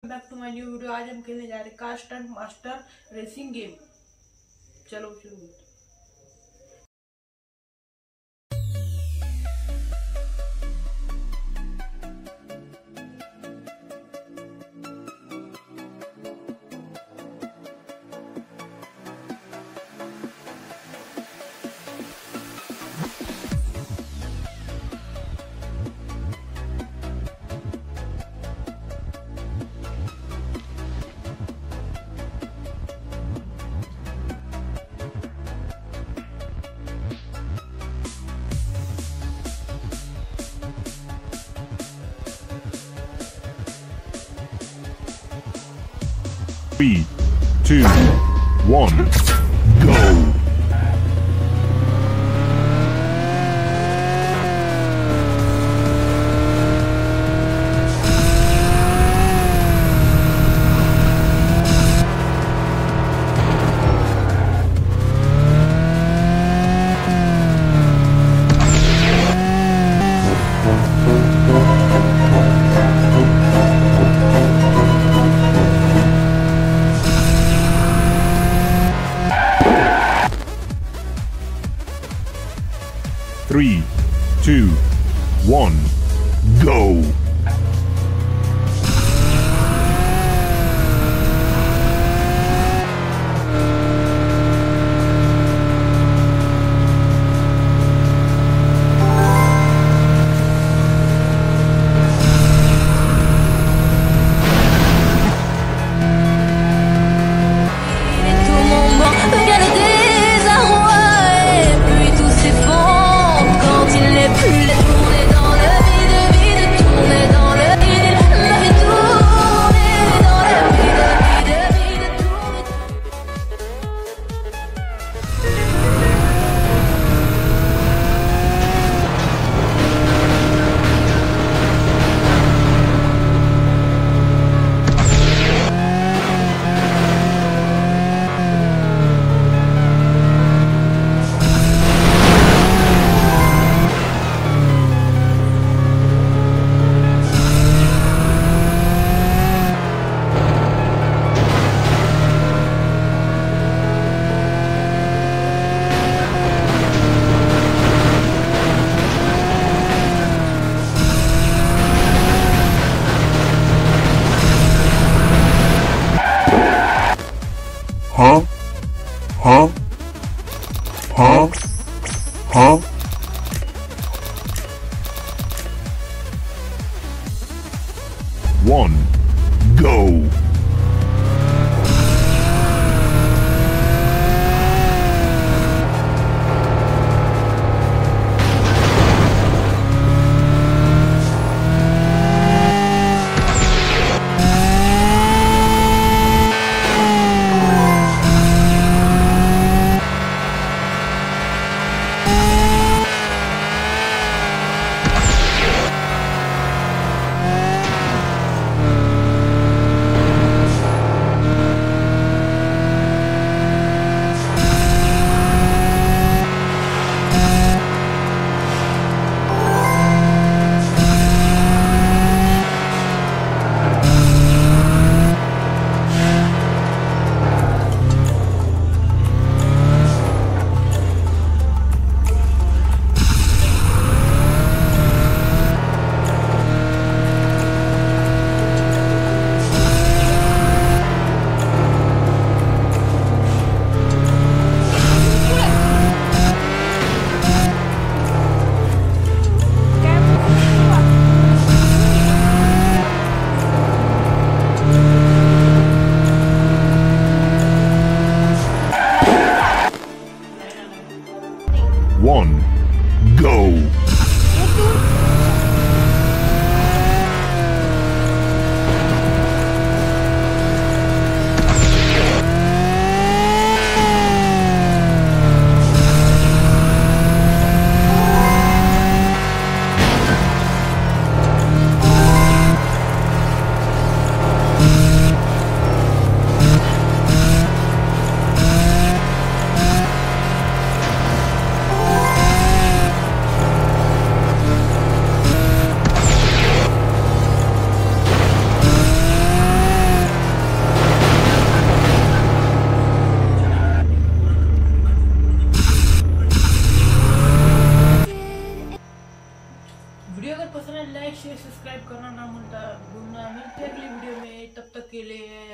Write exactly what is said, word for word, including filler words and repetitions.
Back to my new video. आज हम खेलने जा रहे हैं car stunt master racing game. चलो शुरू करते हैं। Three, two, one, go! Three, two, one, go! Huh? Huh? Huh? Huh? One, go! Video अगर पसंद है लाइक शेयर सब्सक्राइब करना ना भूलता भूलना। मिलते हैं अगली वीडियो में, तब तक के लिए